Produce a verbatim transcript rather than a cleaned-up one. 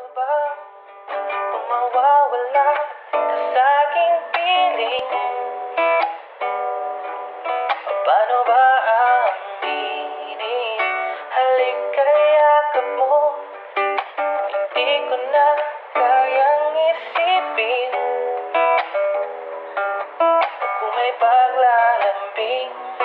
ba kung mawawala ka sa'king piling? Paano ba aaminin? Halika, yakap mo. Hindi ko na kayang isipin kung may paglalambing.